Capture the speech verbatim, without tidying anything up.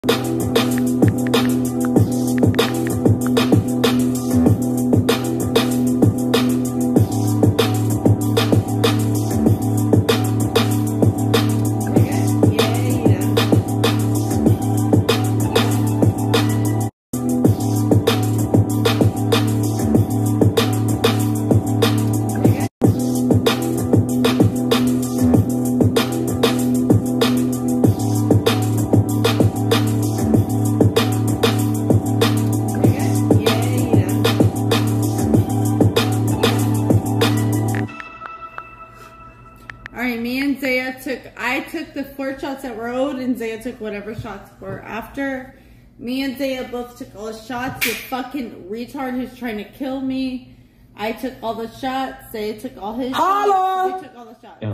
Alright, me and Zaya took, I took the four shots that were owed and Zaya took whatever shots were after. Me and Zaya both took all the shots. You fucking retard who's trying to kill me. I took all the shots. Zaya took all his Holla! shots. We took all the shots.